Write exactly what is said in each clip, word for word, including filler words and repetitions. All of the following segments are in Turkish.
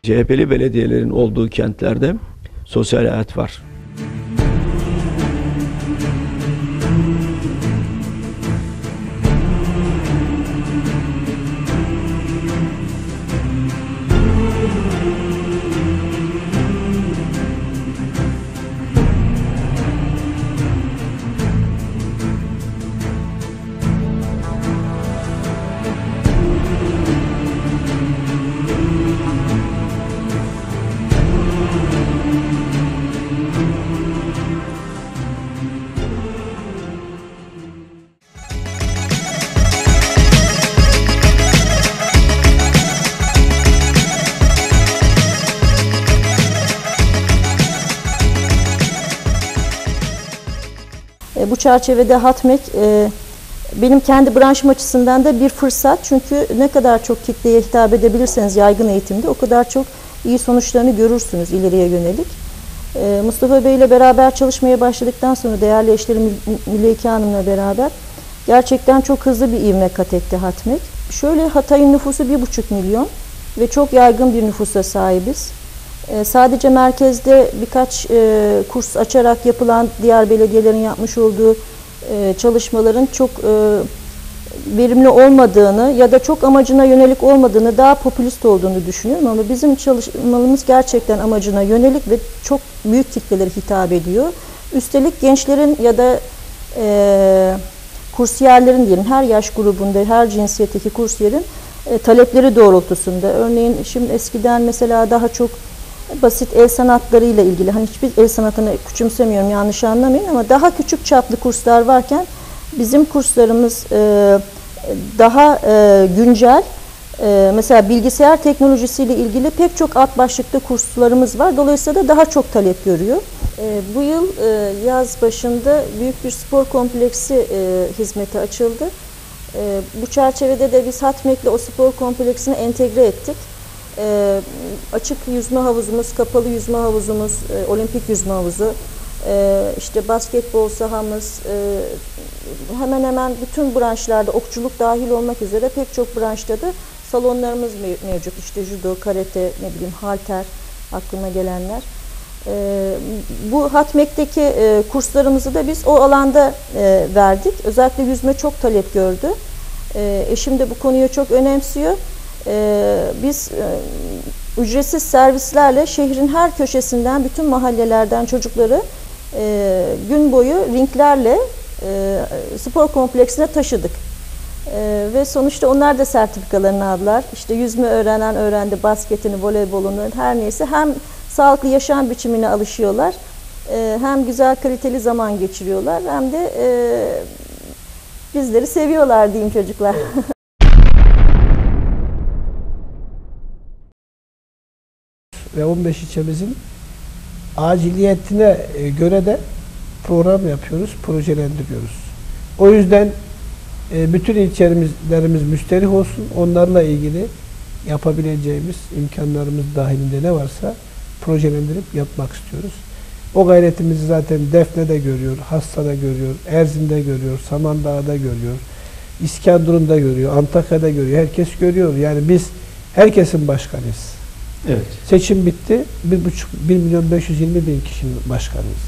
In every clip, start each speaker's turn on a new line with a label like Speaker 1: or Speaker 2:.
Speaker 1: C H P'li belediyelerin olduğu kentlerde sosyal hayat var.
Speaker 2: Bu çerçevede Hatmek benim kendi branşım açısından da bir fırsat. Çünkü ne kadar çok kitleye hitap edebilirseniz yaygın eğitimde o kadar çok iyi sonuçlarını görürsünüz ileriye yönelik. Mustafa Bey ile beraber çalışmaya başladıktan sonra değerli eşlerim Müleyke Hanım'la beraber gerçekten çok hızlı bir ivme kat etti Hatmek. Şöyle, Hatay'ın nüfusu bir buçuk milyon ve çok yaygın bir nüfusa sahibiz. Ee, sadece merkezde birkaç e, kurs açarak yapılan diğer belediyelerin yapmış olduğu e, çalışmaların çok e, verimli olmadığını ya da çok amacına yönelik olmadığını, daha popülist olduğunu düşünüyorum. Ama bizim çalışmalarımız gerçekten amacına yönelik ve çok büyük kitlelere hitap ediyor. Üstelik gençlerin ya da e, kursiyerlerin diyelim, her yaş grubunda, her cinsiyetteki kursiyerin e, talepleri doğrultusunda. Örneğin şimdi eskiden mesela daha çok basit el sanatlarıyla ilgili, hani hiçbir el sanatını küçümsemiyorum, yanlış anlamayın, ama daha küçük çaplı kurslar varken bizim kurslarımız e, daha e, güncel, e, mesela bilgisayar teknolojisiyle ilgili pek çok alt başlıklı kurslarımız var. Dolayısıyla da daha çok talep görüyor. E, bu yıl e, yaz başında büyük bir spor kompleksi e, hizmete açıldı. E, bu çerçevede de biz Hatmek'le o spor kompleksini entegre ettik. E, açık yüzme havuzumuz, kapalı yüzme havuzumuz, e, olimpik yüzme havuzu, e, işte basketbol sahamız, e, hemen hemen bütün branşlarda, okçuluk dahil olmak üzere pek çok branşta da salonlarımız mev mevcut. İşte judo, karate, ne bileyim halter, aklıma gelenler. E, bu Hatmek'teki e, kurslarımızı da biz o alanda e, verdik. Özellikle yüzme çok talep gördü. E, eşim de bu konuyu çok önemsiyor. Ee, biz e, ücretsiz servislerle şehrin her köşesinden, bütün mahallelerden çocukları e, gün boyu ringlerle e, spor kompleksine taşıdık. E, ve sonuçta onlar da sertifikalarını aldılar. İşte yüzme öğrenen öğrendi, basketini, voleybolunu, her neyse, hem sağlıklı yaşam biçimine alışıyorlar, e, hem güzel kaliteli zaman geçiriyorlar, hem de e, bizleri seviyorlar diyeyim çocuklar.
Speaker 3: Ve on beş ilçemizin aciliyetine göre de program yapıyoruz, projelendiriyoruz. O yüzden bütün ilçelerimiz müsterih olsun, onlarla ilgili yapabileceğimiz imkanlarımız dahilinde ne varsa projelendirip yapmak istiyoruz. O gayretimizi zaten Defne'de görüyor, Hassa'da görüyor, Erzin'de görüyor, Samandağ'da görüyor, İskenderun'da görüyor, Antakya'da görüyor, herkes görüyor. Yani biz herkesin başkanıyız.
Speaker 1: Evet.
Speaker 3: Seçim bitti. bir buçuk, bir milyon beş yüz yirmi bin kişinin başkanıyız.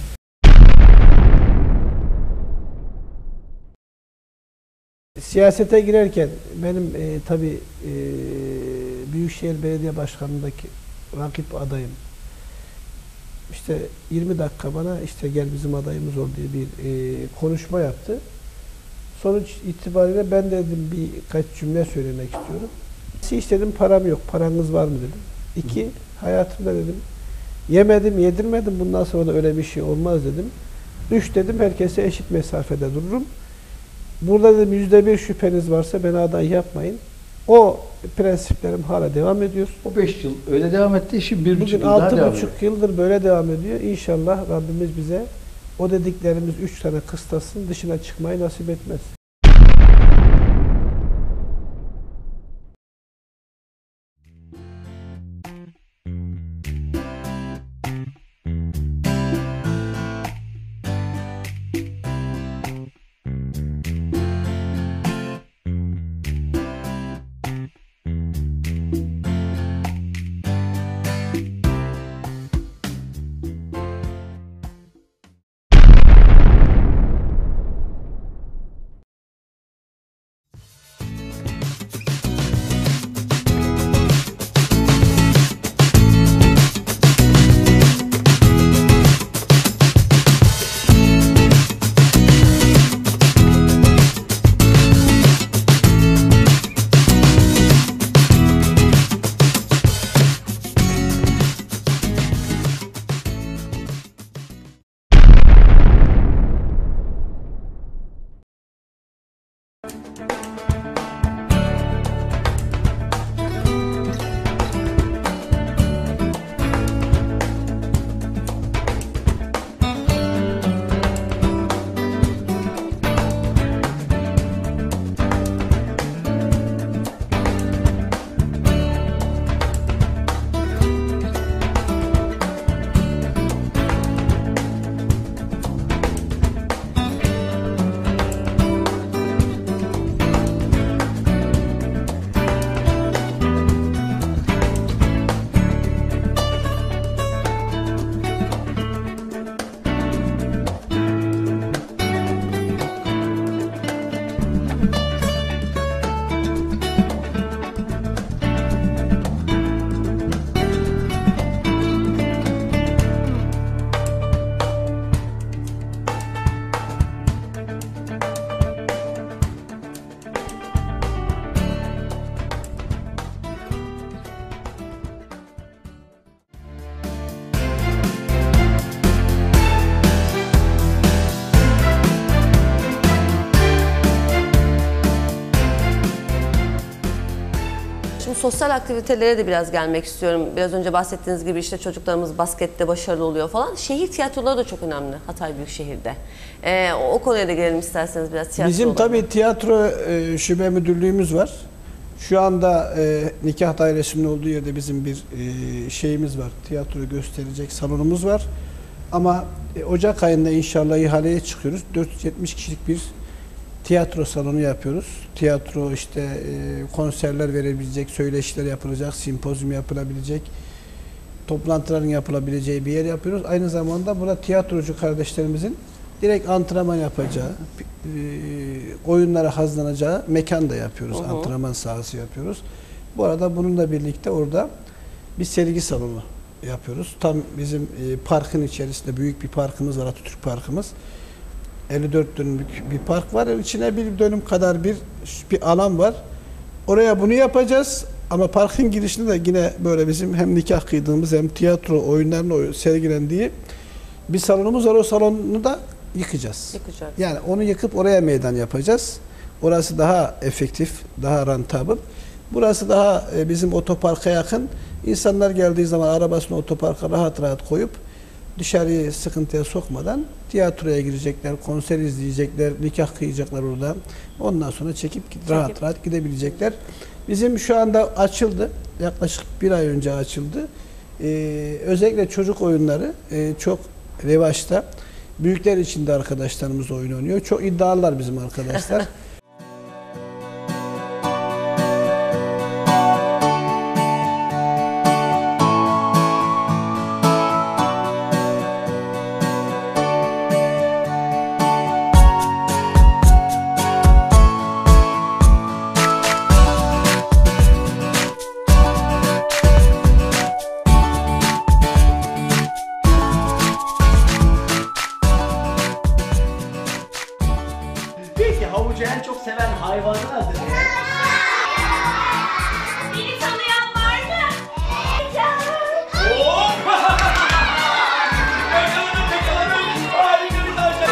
Speaker 3: Siyasete girerken benim e, tabii e, Büyükşehir Belediye Başkanı'ndaki rakip adayım işte yirmi dakika bana işte gel bizim adayımız ol diye bir e, konuşma yaptı. Sonuç itibariyle ben dedim birkaç cümle söylemek istiyorum. Hiç dedim param yok, paranız var mı dedim. İki, hayatımda dedim yemedim, yedirmedim, bundan sonra da öyle bir şey olmaz dedim. Üç dedim, herkese eşit mesafede dururum. Burada dedim yüzde bir şüpheniz varsa beni aday yapmayın. O prensiplerim hala devam ediyor.
Speaker 4: O beş yıl öyle devam etti, şimdi bir buçuk yıl daha
Speaker 3: altı
Speaker 4: devam
Speaker 3: buçuk
Speaker 4: ediyor.
Speaker 3: yıldır böyle devam ediyor. İnşallah Rabbimiz bize o dediklerimiz üç tane kıstasın dışına çıkmayı nasip etmez.
Speaker 5: Şimdi sosyal aktivitelere de biraz gelmek istiyorum. Biraz önce bahsettiğiniz gibi işte çocuklarımız baskette başarılı oluyor falan. Şehir tiyatroları da çok önemli Hatay Büyükşehir'de. Ee, o, o konuya da gelelim isterseniz biraz tiyatro
Speaker 3: Bizim
Speaker 5: olayına.
Speaker 3: tabii tiyatro e, şube müdürlüğümüz var. Şu anda e, nikah dairesinin olduğu yerde bizim bir e, şeyimiz var. Tiyatro gösterecek salonumuz var. Ama e, Ocak ayında inşallah ihaleye çıkıyoruz. dört yüz yetmiş kişilik bir tiyatro salonu yapıyoruz. Tiyatro işte e, konserler verebilecek, söyleşiler yapılacak, simpozyum yapılabilecek, toplantıların yapılabileceği bir yer yapıyoruz. Aynı zamanda burada tiyatrocu kardeşlerimizin direkt antrenman yapacağı, e, oyunlara hazırlanacağı mekan da yapıyoruz. Hı hı. Antrenman sahası yapıyoruz. Bu arada bununla birlikte orada bir sergi salonu yapıyoruz. Tam bizim e, parkın içerisinde büyük bir parkımız var, Atatürk Parkımız. elli dört dönümlük bir park var. İçine bir dönüm kadar bir bir alan var. Oraya bunu yapacağız. Ama parkın girişinde de yine böyle bizim hem nikah kıydığımız hem tiyatro oyunlarının sergilendiği bir salonumuz var. O salonu da yıkacağız.
Speaker 5: Yıkacağız.
Speaker 3: Yani onu yıkıp oraya meydan yapacağız. Orası daha efektif, daha rentabl. Burası daha bizim otoparka yakın. İnsanlar geldiği zaman arabasını otoparka rahat rahat koyup dışarıyı sıkıntıya sokmadan tiyatroya girecekler, konser izleyecekler, nikah kıyacaklar orada. Ondan sonra çekip, çekip rahat rahat gidebilecekler. Bizim şu anda açıldı. Yaklaşık bir ay önce açıldı. Ee, özellikle çocuk oyunları e, çok revaçta. Büyükler için de arkadaşlarımız oyun oynuyor. Çok iddialılar bizim arkadaşlar.
Speaker 6: Peki havucu en çok seven hayvanı nedir?
Speaker 7: Beni tanıyan var mı?
Speaker 6: Hop! Yakaladım, yakaladım. Harika bir tane.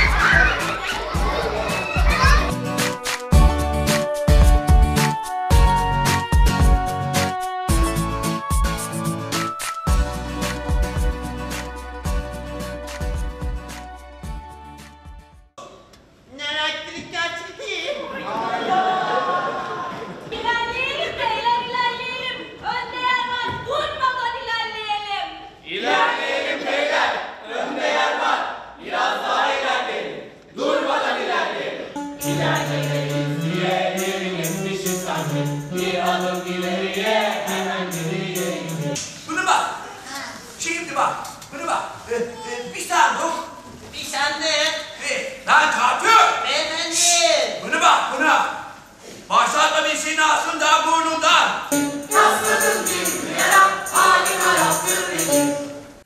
Speaker 7: İlerleyelim beyler ilerleyelim. Önde yer var. Durmadan ilerleyelim.
Speaker 6: İlerleyelim beyler. Önde yer var. Biraz daha ilerleyelim. Durmadan ilerleyelim. İlerleyelim diye yerinin dışı sanki. Bir adım ileriye hemen geriye.
Speaker 8: Bunu bak. Şimdi bak. Bunu bak. Ee, e, bir saniye.
Speaker 9: Bir saniye.
Speaker 8: Ee, lan katı.
Speaker 9: Beyefendi.
Speaker 8: Bunu bak buna. Başlatma bir şeyin ağzından burnundan. Rastladım bir yaram. Halim haraftır benim.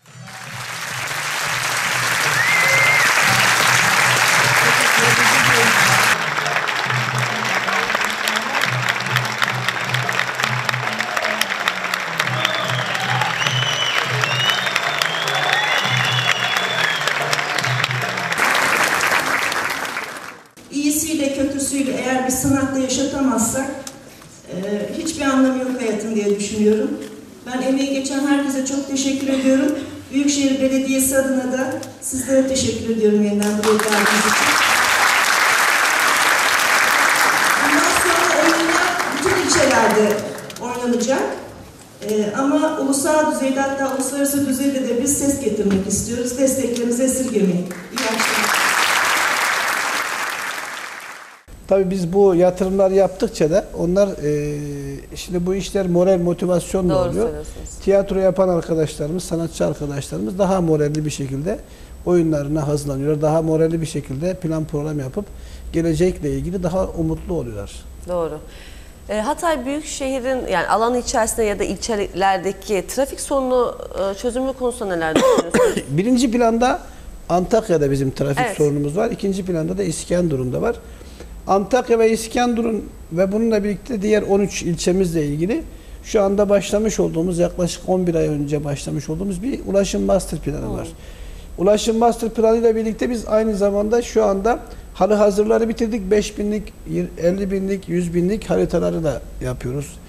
Speaker 10: İyisiyle kötüsüyle eğer bir sanatla yaşatamazsak e, hiçbir anlamı yok hayatın diye düşünüyorum. Ben emeği geçen herkese çok teşekkür ediyorum. Büyükşehir Belediyesi adına da sizlere teşekkür ediyorum yeniden buraya geldiğiniz için. Bundan sonra oyunlar bütün ilçelerde oynanacak. E, ama ulusal düzeyde hatta uluslararası düzeyde de biz ses getirmek istiyoruz. Desteklerinizi esirgemeyin. İyi akşamlar.
Speaker 3: Tabii biz bu yatırımlar yaptıkça da onlar e, şimdi bu işler moral motivasyonla
Speaker 5: Doğru
Speaker 3: oluyor.
Speaker 5: söylüyorsunuz.
Speaker 3: Tiyatro yapan arkadaşlarımız, sanatçı arkadaşlarımız daha moralli bir şekilde oyunlarına hazırlanıyorlar. Daha moralli bir şekilde plan program yapıp gelecekle ilgili daha umutlu oluyorlar.
Speaker 5: Doğru. E, Hatay Büyükşehir'in yani alanı içerisinde ya da ilçelerdeki trafik sorunu e, çözümü konusunda neler düşünüyorsunuz?
Speaker 3: Birinci planda Antakya'da bizim trafik
Speaker 5: Evet.
Speaker 3: sorunumuz var. İkinci planda da İskenderun'da var. Antakya ve İskenderun ve bununla birlikte diğer on üç ilçemizle ilgili şu anda başlamış olduğumuz, yaklaşık on bir ay önce başlamış olduğumuz bir ulaşım master planı var. Ulaşım master planı ile birlikte biz aynı zamanda şu anda halı hazırları bitirdik. beş binlik, elli binlik, yüz binlik haritaları da yapıyoruz.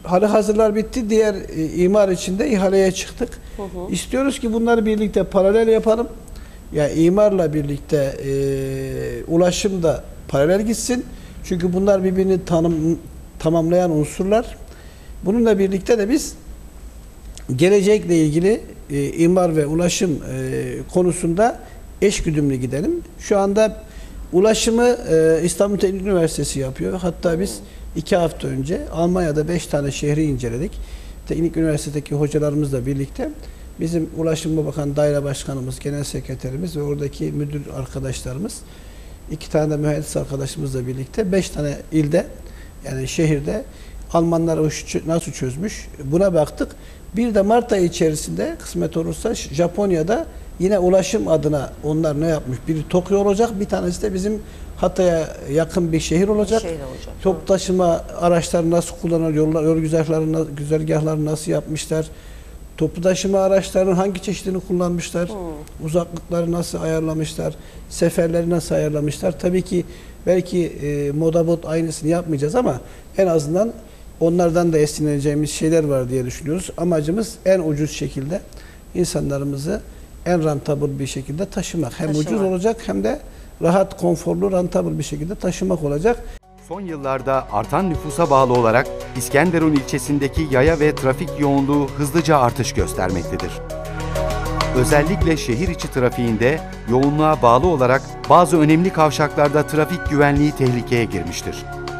Speaker 3: hali hazırlar bitti. Diğer e, imar içinde ihaleye çıktık. Hı hı. İstiyoruz ki bunları birlikte paralel yapalım. Yani imarla birlikte e, ulaşım da paralel gitsin. Çünkü bunlar birbirini tanım, tamamlayan unsurlar. Bununla birlikte de biz gelecekle ilgili e, imar ve ulaşım e, konusunda eşgüdümlü gidelim. Şu anda ulaşımı e, İstanbul Teknik Üniversitesi yapıyor. Hatta biz iki hafta önce Almanya'da beş tane şehri inceledik. Teknik Üniversitedeki hocalarımızla birlikte bizim Ulaşım Bakan Daire Başkanımız, Genel Sekreterimiz ve oradaki müdür arkadaşlarımız, iki tane de mühendis arkadaşımızla birlikte beş tane ilde, yani şehirde Almanlar o işi nasıl çözmüş buna baktık. Bir de Mart ayı içerisinde kısmet olursa Japonya'da yine ulaşım adına onlar ne yapmış? Biri Tokyo olacak, bir tanesi de bizim Hatay'a yakın bir şehir olacak.
Speaker 5: Bir şehir olacak.
Speaker 3: Top taşıma araçları nasıl kullanılır, yollar, yol güzergahlarını, güzergahlarını nasıl yapmışlar? Toplu taşıma araçlarının hangi çeşidini kullanmışlar? Hmm. Uzaklıkları nasıl ayarlamışlar? Seferleri nasıl ayarlamışlar? Tabii ki belki e, modabot aynısını yapmayacağız ama en azından onlardan da esinleneceğimiz şeyler var diye düşünüyoruz. Amacımız en ucuz şekilde insanlarımızı en rentable bir şekilde taşımak. Hem
Speaker 5: Taşımak.
Speaker 3: ucuz olacak hem de rahat, konforlu, rentable bir şekilde taşımak olacak.
Speaker 11: Son yıllarda artan nüfusa bağlı olarak İskenderun ilçesindeki yaya ve trafik yoğunluğu hızlıca artış göstermektedir. Özellikle şehir içi trafiğinde yoğunluğa bağlı olarak bazı önemli kavşaklarda trafik güvenliği tehlikeye girmiştir.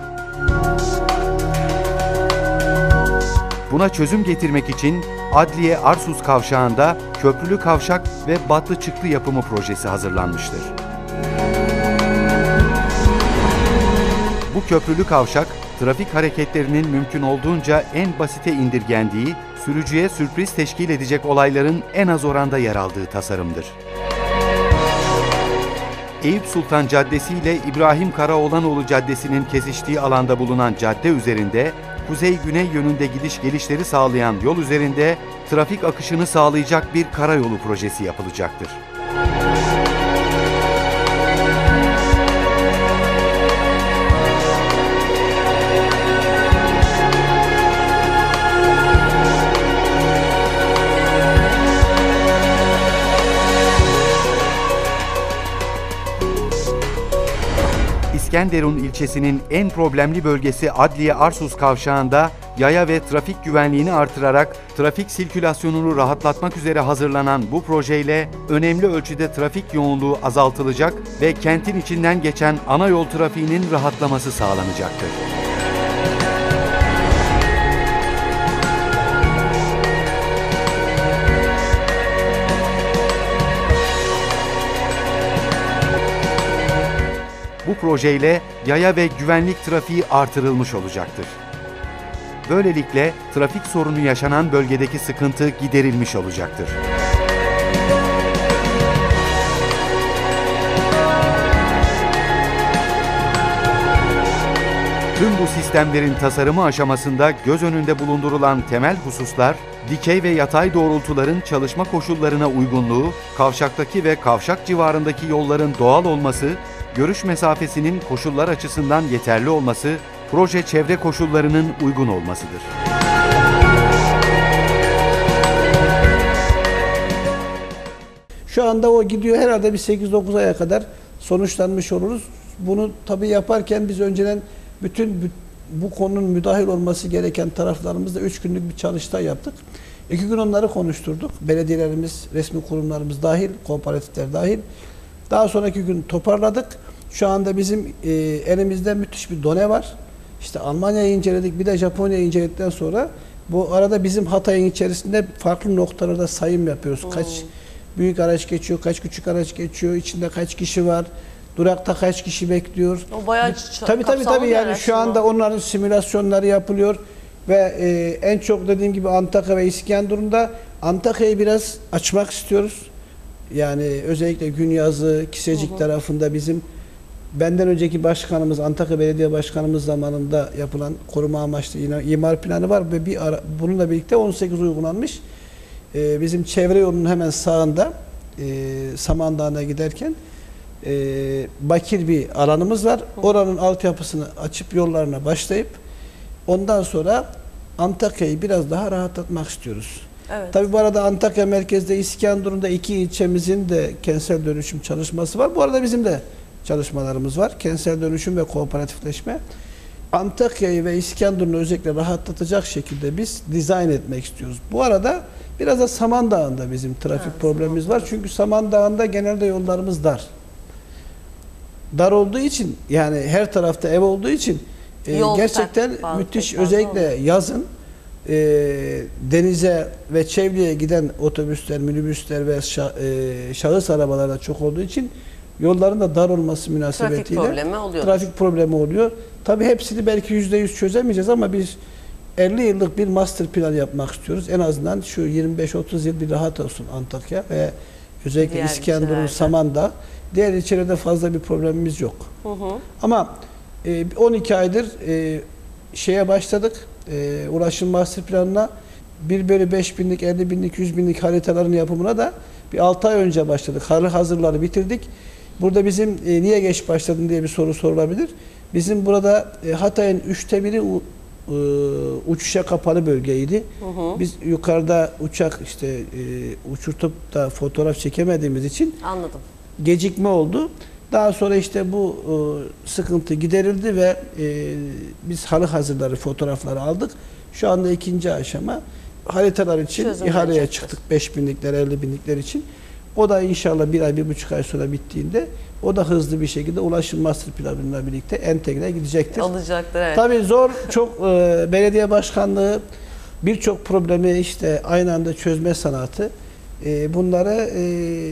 Speaker 11: Buna çözüm getirmek için Adliye Arsuz Kavşağı'nda köprülü kavşak ve batlı çıklı yapımı projesi hazırlanmıştır. Bu köprülü kavşak, trafik hareketlerinin mümkün olduğunca en basite indirgendiği, sürücüye sürpriz teşkil edecek olayların en az oranda yer aldığı tasarımdır. Eyüp Sultan Caddesi ile İbrahim Karaoğlanoğlu Caddesi'nin kesiştiği alanda bulunan cadde üzerinde, kuzey-güney yönünde gidiş gelişleri sağlayan yol üzerinde trafik akışını sağlayacak bir karayolu projesi yapılacaktır. İskenderun ilçesinin en problemli bölgesi Adliye Arsuz Kavşağı'nda yaya ve trafik güvenliğini artırarak trafik sirkülasyonunu rahatlatmak üzere hazırlanan bu projeyle önemli ölçüde trafik yoğunluğu azaltılacak ve kentin içinden geçen ana yol trafiğinin rahatlaması sağlanacaktır. Bu projeyle yaya ve güvenlik trafiği artırılmış olacaktır. Böylelikle trafik sorunu yaşanan bölgedeki sıkıntı giderilmiş olacaktır. Tüm bu sistemlerin tasarımı aşamasında göz önünde bulundurulan temel hususlar, dikey ve yatay doğrultuların çalışma koşullarına uygunluğu, kavşaktaki ve kavşak civarındaki yolların doğal olması, görüş mesafesinin koşullar açısından yeterli olması, proje çevre koşullarının uygun olmasıdır.
Speaker 3: Şu anda o gidiyor, herhalde bir sekiz dokuz aya kadar sonuçlanmış oluruz. Bunu tabii yaparken biz önceden bütün bu konunun müdahil olması gereken taraflarımızla üç günlük bir çalıştay yaptık. İki gün onları konuşturduk. Belediyelerimiz, resmi kurumlarımız dahil, kooperatifler dahil. Daha sonraki gün toparladık. Şu anda bizim e, elimizde müthiş bir done var. İşte Almanya'yı inceledik, bir de Japonya'yı inceledikten sonra bu arada bizim Hatay'ın içerisinde farklı noktalarda sayım yapıyoruz. Oo. Kaç büyük araç geçiyor, kaç küçük araç geçiyor, içinde kaç kişi var, durakta kaç kişi bekliyor.
Speaker 5: O bayağı
Speaker 3: tabii tabii tabii yani şu anda onların simülasyonları yapılıyor ve e, en çok dediğim gibi Antakya ve İskenderun'da Antakya'yı biraz açmak istiyoruz. Yani özellikle Günyazı, Kisecik hı hı. tarafında bizim benden önceki başkanımız, Antakya Belediye Başkanımız zamanında yapılan koruma amaçlı yine imar planı var ve bir ara, bununla birlikte on sekiz uygulanmış. Ee, bizim çevre yolunun hemen sağında e, Samandağ'a giderken e, bakir bir alanımız var. Oranın altyapısını açıp yollarına başlayıp ondan sonra Antakya'yı biraz daha rahatlatmak istiyoruz.
Speaker 5: Evet.
Speaker 3: Tabii bu arada Antakya merkezde İskenderun'da iki ilçemizin de kentsel dönüşüm çalışması var. Bu arada bizim de çalışmalarımız var. Kentsel dönüşüm ve kooperatifleşme. Antakya'yı ve İskenderun'u özellikle rahatlatacak şekilde biz dizayn etmek istiyoruz. Bu arada biraz da Samandağ'ında bizim trafik evet, problemimiz var. Çünkü Samandağ'ında genelde yollarımız dar. Dar olduğu için, yani her tarafta ev olduğu için e, gerçekten müthiş, özellikle olur. Yazın e, denize ve çevreye giden otobüsler, minibüsler ve şa, e, şahıs arabaları da çok olduğu için yolların da dar olması münasebetiyle
Speaker 5: trafik problemi oluyor.
Speaker 3: Trafik problemi oluyor. Tabii hepsini belki yüzde yüz çözemeyeceğiz ama biz elli yıllık bir master plan yapmak istiyoruz. En azından şu yirmi beş otuz yıl bir rahat olsun Antakya ve özellikle diğer İskenderun, Samandağ. Diğer ilçelerde fazla bir problemimiz yok. Hı hı. Ama e, on iki aydır e, şeye başladık. E, ulaşım master planına bir bölü beş binlik, elli binlik, yüz binlik haritaların yapımına da bir altı ay önce başladık. Hazırları bitirdik. Burada bizim e, niye geç başladın diye bir soru sorulabilir. Bizim burada e, Hatay'ın üçte biri u, e, uçuşa kapalı bölgeydi. Hı hı. Biz yukarıda uçak işte e, uçurtup da fotoğraf çekemediğimiz için
Speaker 5: anladım.
Speaker 3: Gecikme oldu. Daha sonra işte bu e, sıkıntı giderildi ve e, biz halı hazırları, fotoğrafları aldık. Şu anda ikinci aşama haritalar için çözüm ihaleye çıktık. beş binlikler, elli binlikler için. O da inşallah bir ay, bir buçuk ay sonra bittiğinde o da hızlı bir şekilde ulaşım master planıyla birlikte entegre gidecektir.
Speaker 5: Olacaktır, evet.
Speaker 3: Tabii zor, çok e, belediye başkanlığı birçok problemi işte aynı anda çözme sanatı. E, bunları e,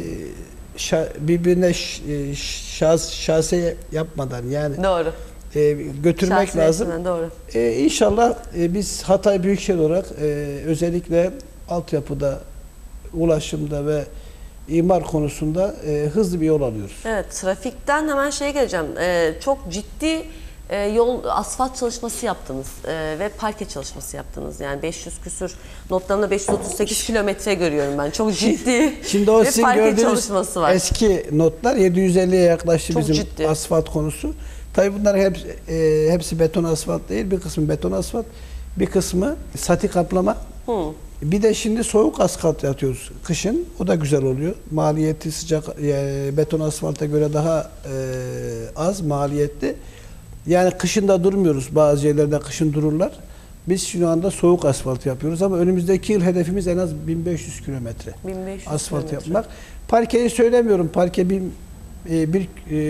Speaker 3: şa, birbirine şahs, şahse yapmadan yani
Speaker 5: doğru.
Speaker 3: E, götürmek
Speaker 5: şahsi
Speaker 3: lazım.
Speaker 5: Doğru.
Speaker 3: E, inşallah e, biz Hatay Büyükşehir olarak e, özellikle altyapıda, ulaşımda ve imar konusunda e, hızlı bir yol alıyoruz.
Speaker 5: Evet, trafikten hemen şeye geleceğim. E, çok ciddi e, yol asfalt çalışması yaptınız e, ve parke çalışması yaptınız. Yani beş yüz küsür notlarında beş yüz otuz sekiz kilometre görüyorum ben. Çok ciddi.
Speaker 3: Şimdi o
Speaker 5: ve
Speaker 3: sizin
Speaker 5: parke
Speaker 3: gördüğünüz
Speaker 5: çalışması var.
Speaker 3: eski notlar yedi yüz elliye yaklaştı
Speaker 5: çok
Speaker 3: bizim
Speaker 5: ciddi.
Speaker 3: Asfalt konusu. Tabii bunlar hep, e, hepsi beton asfalt değil. Bir kısmı beton asfalt, bir kısmı sati kaplama. Hı. Bir de şimdi soğuk asfalt atıyoruz kışın. O da güzel oluyor. Maliyeti sıcak e, beton asfalta göre daha e, az maliyetli. Yani kışın da durmuyoruz. Bazı yerlerde kışın dururlar. Biz şu anda soğuk asfalt yapıyoruz ama önümüzdeki yıl hedefimiz en az bin beş yüz kilometre asfalt kilometre. yapmak. Parkeyi söylemiyorum. Parke bin, e, bir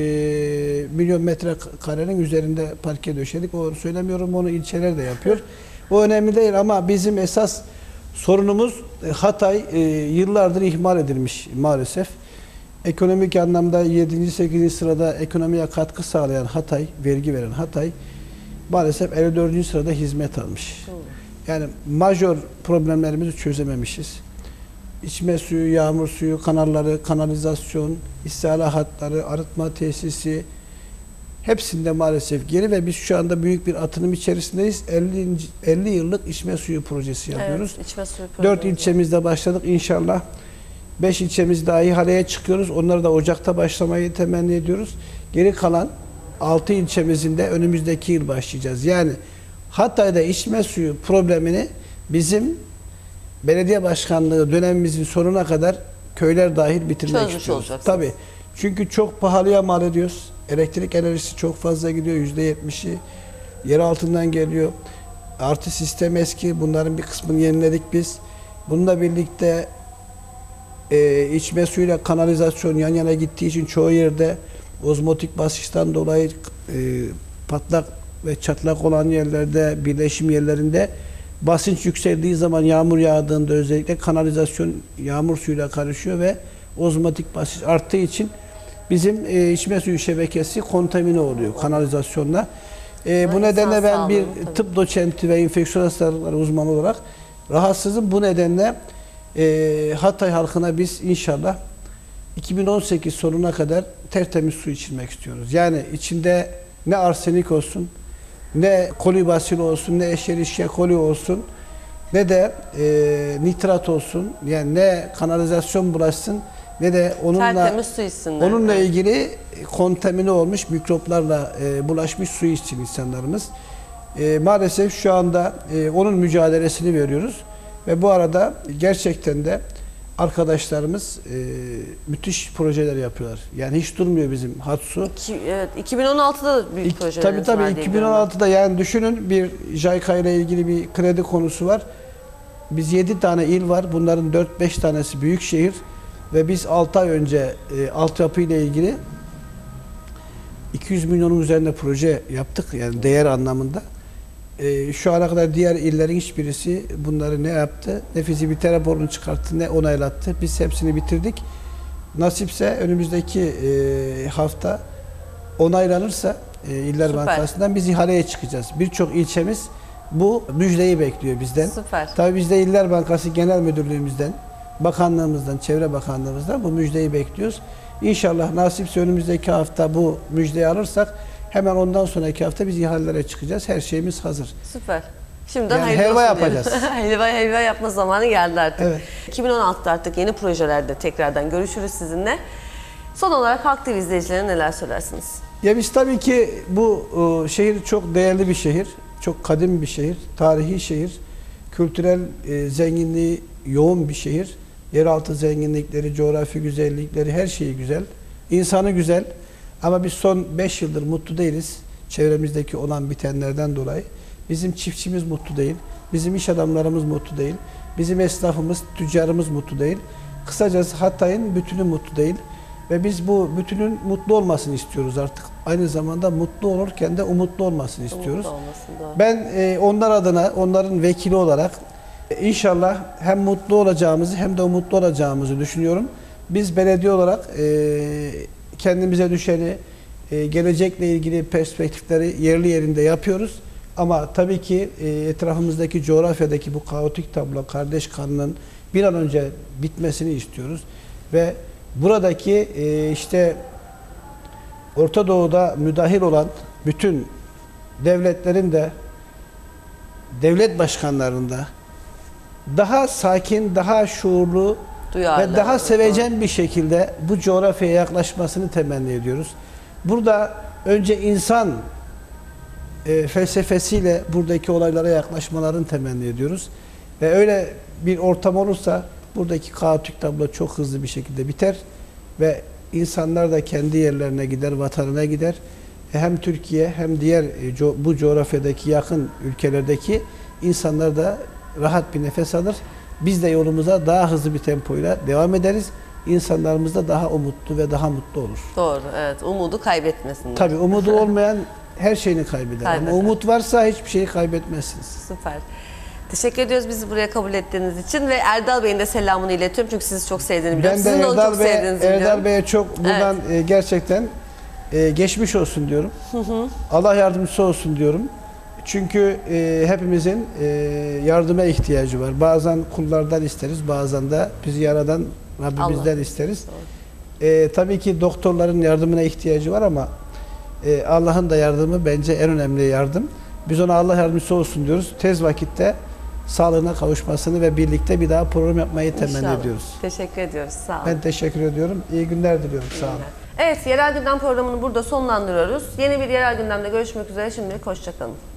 Speaker 3: e, milyon metrekarenin üzerinde parke döşedik. O söylemiyorum. Onu ilçeler de yapıyor. O önemli değil ama bizim esas sorunumuz Hatay e, yıllardır ihmal edilmiş maalesef. Ekonomik anlamda yedinci sekizinci sırada ekonomiye katkı sağlayan Hatay, vergi veren Hatay maalesef elli dördüncü sırada hizmet almış. Yani majör problemlerimizi çözememişiz. İçme suyu, yağmur suyu, kanalları, kanalizasyon, istihale hatları, arıtma tesisi hepsinde maalesef geri ve biz şu anda büyük bir atılım içerisindeyiz. elli, elli yıllık içme suyu projesi yapıyoruz.
Speaker 5: Evet, içme suyu
Speaker 3: dört ilçemizde başladık. İnşallah beş ilçemiz daha ihaleye çıkıyoruz. Onları da Ocak'ta başlamayı temenni ediyoruz. Geri kalan altı ilçemizin de önümüzdeki yıl başlayacağız. Yani Hatay'da içme suyu problemini bizim belediye başkanlığı dönemimizin sonuna kadar köyler dahil bitirmek
Speaker 5: çözmüş
Speaker 3: istiyoruz.
Speaker 5: olacaksınız.
Speaker 3: Tabii. Çünkü çok pahalıya mal ediyoruz. Elektrik enerjisi çok fazla gidiyor. yüzde yetmişi yer altından geliyor. Artı sistem eski. Bunların bir kısmını yeniledik biz. Bununla birlikte e, içme suyuyla kanalizasyon yan yana gittiği için çoğu yerde ozmotik basınçtan dolayı e, patlak ve çatlak olan yerlerde, birleşim yerlerinde basınç yükseldiği zaman yağmur yağdığında özellikle kanalizasyon yağmur suyuyla karışıyor ve ozmotik basınç arttığı için bizim e, içme suyu şebekesi kontamine oluyor kanalizasyonla. E, bu nedenle ben bir tıp doçenti ve infeksiyon hastalıkları uzmanı olarak rahatsızım. Bu nedenle e, Hatay halkına biz inşallah iki bin on sekiz sonuna kadar tertemiz su içirmek istiyoruz. Yani içinde ne arsenik olsun, ne kolibasil olsun, ne eşerişya koli olsun, ne de e, nitrat olsun. Yani ne kanalizasyon bulaşsın, ne de onunla onunla ilgili kontamine olmuş mikroplarla e, bulaşmış su içsin insanlarımız. E, maalesef şu anda e, onun mücadelesini veriyoruz. Ve bu arada gerçekten de arkadaşlarımız e, müthiş projeler yapıyorlar. Yani hiç durmuyor bizim Hatsu.
Speaker 5: İki, evet, iki bin on altıda da büyük projeleriniz
Speaker 3: Tabii tabii
Speaker 5: var diye
Speaker 3: iki bin on altıda yani düşünün bir JICA ile ilgili bir kredi konusu var. Biz yedi tane il var. Bunların dört beş tanesi büyük şehir ve biz altı ay önce e, altyapı ile ilgili iki yüz milyonun üzerinde proje yaptık yani değer anlamında. E, şu ana kadar diğer illerin hiçbirisi bunları ne yaptı? Ne fizibilite raporunu çıkarttı, ne onaylattı. Biz hepsini bitirdik. Nasipse önümüzdeki e, hafta onaylanırsa e, İller
Speaker 5: Süper.
Speaker 3: Bankası'ndan biz ihaleye çıkacağız. Birçok ilçemiz bu müjdeyi bekliyor bizden.
Speaker 5: Süper.
Speaker 3: Tabii biz de İller Bankası Genel Müdürlüğümüzden, Bakanlığımızdan, Çevre Bakanlığımızdan bu müjdeyi bekliyoruz. İnşallah nasipse önümüzdeki hafta bu müjdeyi alırsak hemen ondan sonraki hafta biz ihalelere çıkacağız. Her şeyimiz hazır.
Speaker 5: Süper. Şimdiden
Speaker 3: Yani
Speaker 5: hayırlı
Speaker 3: helva
Speaker 5: olsun
Speaker 3: yapacağız.
Speaker 5: diyelim. helva, helva yapma zamanı geldi artık.
Speaker 3: Evet.
Speaker 5: iki bin on altıda artık yeni projelerde tekrardan görüşürüz sizinle. Son olarak Halk T V izleyicilerine neler söylersiniz?
Speaker 3: Ya biz tabii ki bu e, şehir çok değerli bir şehir. Çok kadim bir şehir. Tarihi şehir. Kültürel e, zenginliği yoğun bir şehir. Yeraltı zenginlikleri, coğrafi güzellikleri, her şeyi güzel. İnsanı güzel. Ama biz son beş yıldır mutlu değiliz. Çevremizdeki olan bitenlerden dolayı. Bizim çiftçimiz mutlu değil. Bizim iş adamlarımız mutlu değil. Bizim esnafımız, tüccarımız mutlu değil. Kısacası Hatay'ın bütünü mutlu değil. Ve biz bu bütünün mutlu olmasını istiyoruz artık. Aynı zamanda mutlu olurken de umutlu olmasını istiyoruz.
Speaker 5: Umutlu olmasın, doğru.
Speaker 3: Ben e, onlar adına, onların vekili olarak e, inşallah hem mutlu olacağımızı hem de umutlu olacağımızı düşünüyorum. Biz belediye olarak e, kendimize düşeni, e, gelecekle ilgili perspektifleri yerli yerinde yapıyoruz. Ama tabii ki e, etrafımızdaki coğrafyadaki bu kaotik tablo, kardeş kanının bir an önce bitmesini istiyoruz. Ve buradaki e, işte Orta Doğu'da müdahil olan bütün devletlerin de devlet başkanlarında daha sakin, daha şuurlu
Speaker 5: Duyarlı.
Speaker 3: ve daha sevecen bir şekilde bu coğrafyaya yaklaşmasını temenni ediyoruz. Burada önce insan e, felsefesiyle buradaki olaylara yaklaşmalarını temenni ediyoruz. Ve öyle bir ortam olursa buradaki kaotik tablo çok hızlı bir şekilde biter ve insanlar da kendi yerlerine gider, vatanına gider. Hem Türkiye hem diğer bu coğrafyadaki yakın ülkelerdeki insanlar da rahat bir nefes alır. Biz de yolumuza daha hızlı bir tempoyla devam ederiz. İnsanlarımız da daha umutlu ve daha mutlu olur.
Speaker 5: Doğru, evet. Umudu kaybetmesinler.
Speaker 3: Tabii umudu olmayan her şeyini kaybeder.
Speaker 5: Kaybeder.
Speaker 3: Ama umut varsa hiçbir şeyi kaybetmezsiniz.
Speaker 5: Süper. Teşekkür ediyoruz bizi buraya kabul ettiğiniz için ve Erdal Bey'in de selamını iletiyorum çünkü sizi çok sevdiğini biliyorum.
Speaker 3: Ben de
Speaker 5: Sizin de onu
Speaker 3: Erdal,
Speaker 5: çok
Speaker 3: Bey,
Speaker 5: sevdiğinizi biliyorum.
Speaker 3: Erdal Bey'e çok buradan
Speaker 5: Evet.
Speaker 3: e, gerçekten e, geçmiş olsun diyorum.
Speaker 5: Hı hı.
Speaker 3: Allah yardımcısı olsun diyorum. Çünkü e, hepimizin e, yardıma ihtiyacı var. Bazen kullardan isteriz, bazen de bizi yaradan Rabbimizden
Speaker 5: Allah.
Speaker 3: isteriz. E, tabii ki doktorların yardımına ihtiyacı var ama e, Allah'ın da yardımı bence en önemli yardım. Biz ona Allah yardımcısı olsun diyoruz. Tez vakitte sağlığına kavuşmasını ve birlikte bir daha program yapmayı temenni
Speaker 5: İnşallah.
Speaker 3: ediyoruz.
Speaker 5: Teşekkür ediyoruz. Sağ olun.
Speaker 3: Ben teşekkür ediyorum. İyi günler diliyorum. Sağ olun.
Speaker 5: Evet, Yerel Gündem programını burada sonlandırıyoruz. Yeni bir Yerel Gündem'de görüşmek üzere. Şimdilik hoşça kalın.